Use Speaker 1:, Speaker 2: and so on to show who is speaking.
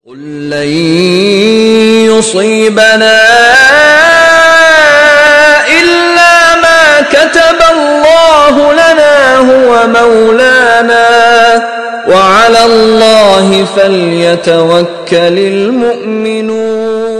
Speaker 1: قل لن يصيبنا إلا ما كتب الله لنا هو مولانا وعلى الله فليتوكل المؤمنون.